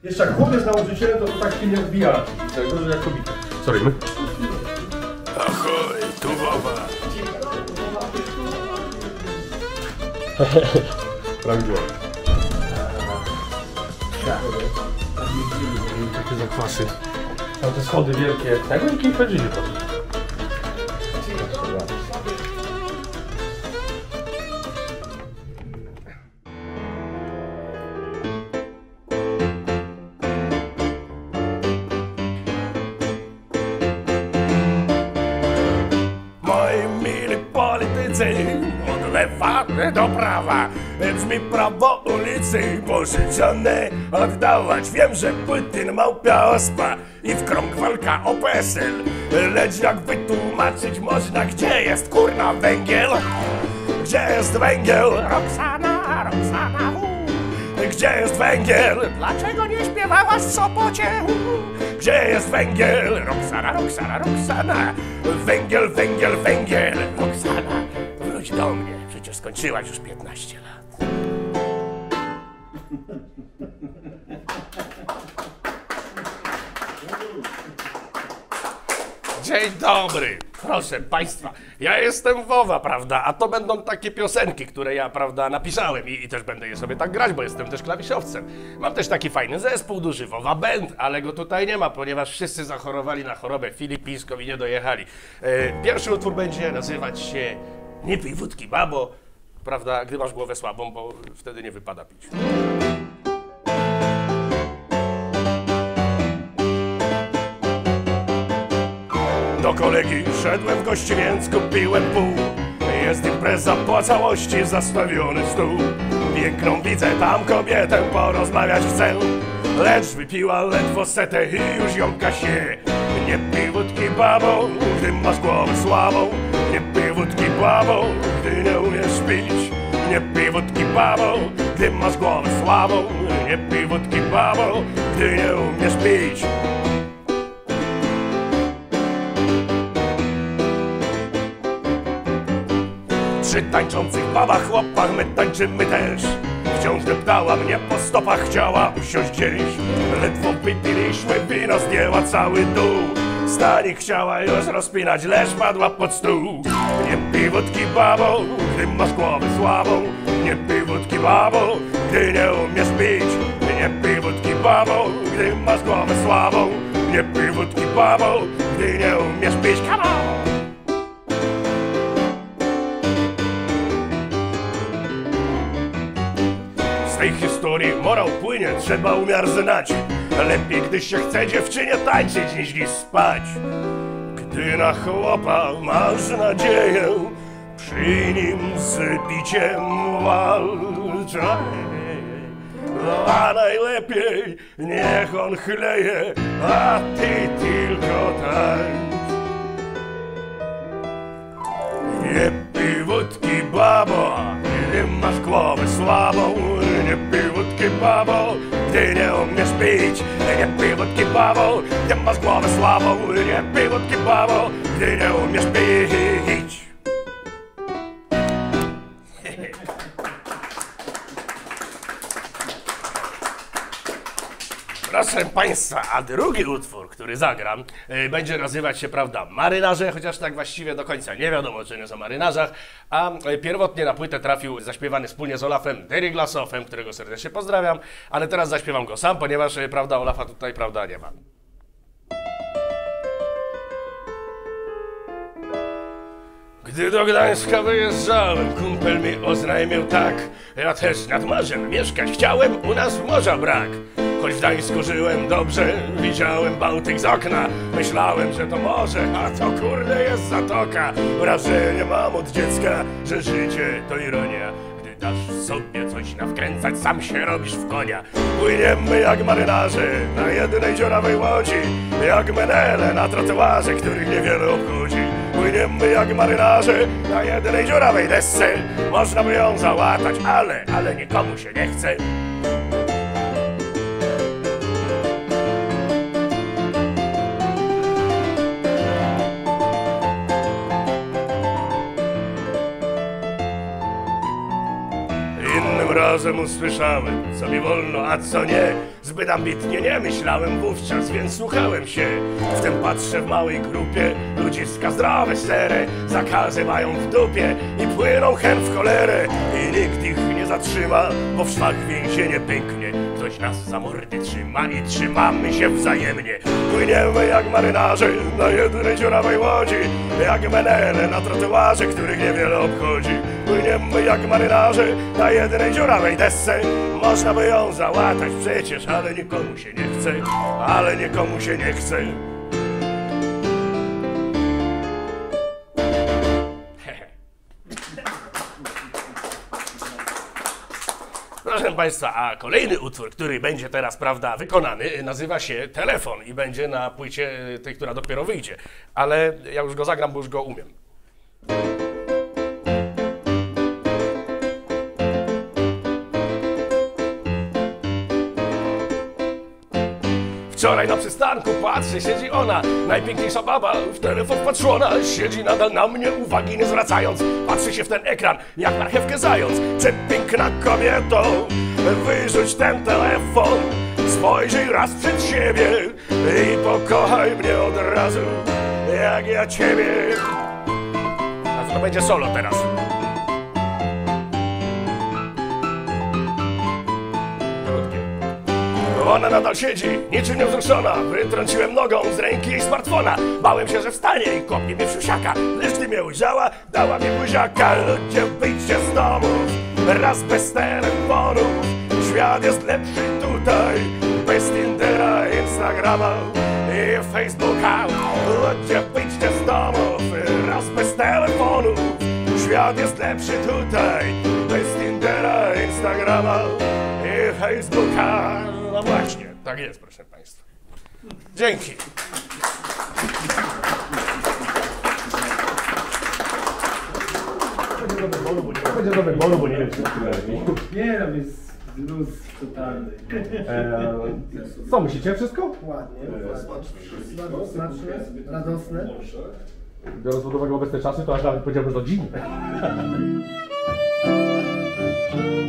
Jeszcze jak chłopiec nauczycielem, to tak się nie odbija tego, że jak kobieta. Co robimy? Ahoj, tu Wowa. Prawidłowo. Takie zakwasy. Tam te schody wielkie. Jak oni kim chodzili potem? Od lewa do prawa brzmi prawo ulicy pożyczone oddawać. Wiem, że Putin małpia ospa i w krąg walka o PESEL. Lecz jak wytłumaczyć można, gdzie jest kurna węgiel? Gdzie jest węgiel? Roxana, Roxana, gdzie jest węgiel? Dlaczego nie śpiewałaś w Sopocie? Gdzie jest węgiel? Roxana, Roxana, Roxana. Węgiel, węgiel, węgiel. Roxana, wróć do mnie, przecież skończyłaś już 15 lat. Dzień dobry, proszę państwa, ja jestem Wowa, prawda, a to będą takie piosenki, które ja, prawda, napisałem i też będę je sobie tak grać, bo jestem też klawiszowcem. Mam też taki fajny zespół duży, Wowa Band, ale go tutaj nie ma, ponieważ wszyscy zachorowali na chorobę filipińską i nie dojechali. Pierwszy utwór będzie nazywać się Nie pij wódki, babo, prawda, gdy masz głowę słabą, bo wtedy nie wypada pić. Do kolegi szedłem w gości, więc kupiłem pół. Jest impreza po całości, zastawiony stół. Piękną widzę tam kobietę, porozmawiać chcę. Lecz wypiła ledwo setę i już jąka się. Nie pij wódki, babo, gdy masz głowę słabą. Nie pij wódki, babo, gdy nie umiesz pić. Nie pij wódki, babo, gdy masz głowę słabą. Nie pij wódki, babo, gdy nie umiesz pić. Przy tańczących babach, chłopach my tańczymy też. Wciąż deptała mnie po stopach, chciała usiąść gdzieś. Ledwo wypiliśmy, wino zdjęła cały dół. Stanik chciała już rozpinać, lecz padła pod stół. Nie pij wódki, babo, gdy masz głowę słabą. Nie pij wódki, babo, gdy nie umiesz pić. Nie pij wódki, babo, gdy masz głowę słabą. Nie pij wódki, babo, gdy nie umiesz pić. Come on! Z tej historii morał płynie, trzeba umiar znać. Lepiej, gdy się chce dziewczynie tańczyć, niż spać. Gdy na chłopa masz nadzieję, przy nim z biciem walczaj. A najlepiej niech on chleje, a ty tylko tańcz. Nie pij wódki, babo, gdy masz głowę słabą. Nie pij wódki, babo, gdy nie umiesz pić. Nie pij wódki, babo, gdy masz głowę słabą. Nie pij wódki, babo, gdy nie umiesz pić. Proszę państwa, a drugi utwór, który zagram, będzie nazywać się, prawda, Marynarze, chociaż tak właściwie do końca nie wiadomo, czy nie są o marynarzach, a pierwotnie na płytę trafił zaśpiewany wspólnie z Olafem Derry Glasshoffem, którego serdecznie pozdrawiam, ale teraz zaśpiewam go sam, ponieważ, prawda, Olafa tutaj, prawda, nie ma. Gdy do Gdańska wyjeżdżałem, kumpel mi oznajmił tak: ja też nad morzem mieszkać chciałem, u nas morza brak. Choć w Gdańsku żyłem dobrze, widziałem Bałtyk z okna. Myślałem, że to morze, a to kurde jest zatoka. Wrażenie mam od dziecka, że życie to ironia. Gdy dasz sobie coś nawkręcać, sam się robisz w konia. Płyniemy jak marynarze na jednej dziurawej łodzi, jak menele na trotuarze, których niewiele obchodzi. Płyniemy jak marynarze na jednej dziurawej desce. Można by ją załatać, ale nikomu się nie chce. Innym razem usłyszałem, co mi wolno, a co nie. Zbyt ambitnie nie myślałem wówczas, więc słuchałem się. Wtem patrzę w małej grupie, ludziska zdrowe, szczere, zakazy mają w dupie i płyną hen w cholerę. I nikt ich nie zatrzyma, bo w szwach więzienie pęknie. Ktoś nas za mordy trzyma i trzymamy się wzajemnie. Płyniemy jak marynarze na jednej dziurawej łodzi, jak menele na trotuarze, których niewiele obchodzi. Płyniemy jak marynarze na jednej dziurawej desce. Można by ją załatać przecież, ale nikomu się nie chce, ale nikomu się nie chce. Proszę Państwa, a kolejny utwór, który będzie teraz, prawda, wykonany, nazywa się Telefon i będzie na płycie tej, która dopiero wyjdzie. Ale ja już go zagram, bo już go umiem. Wczoraj na przystanku patrzę, siedzi ona, najpiękniejsza baba, w telefon wpatrzona. Siedzi nadal na mnie, uwagi nie zwracając. Patrzy się w ten ekran, jak marchewkę zając. Przepiękna kobieto, wyrzuć ten telefon. Spojrzyj raz przed siebie i pokochaj mnie od razu, jak ja ciebie. A to będzie solo teraz. Ona nadal siedzi, niczym niewzruszona. Wytrąciłem nogą z ręki jej smartfona. Bałem się, że wstanie i kopnie mnie w siusiaka. Lecz gdy mnie ujrzała, dała mi buziaka. Ludzie, wyjdźcie z domów, raz bez telefonów. Świat jest lepszy tutaj, bez Tindera, Instagrama i Facebooka. Ludzie, wyjdźcie z domów, raz bez telefonów. Świat jest lepszy tutaj, bez Tindera, Instagrama i Facebooka. No właśnie, tak jest, proszę Państwa. Dzięki. Będzie do wyboru, bo nie wiem, czy to lepiej. Nie, no jest luz totalny. Co, myślicie wszystko? Ładnie. Smaczne, radosne. Biorąc pod uwagę obecne czasy, to aż nawet powiedziałbym, że to dziwne.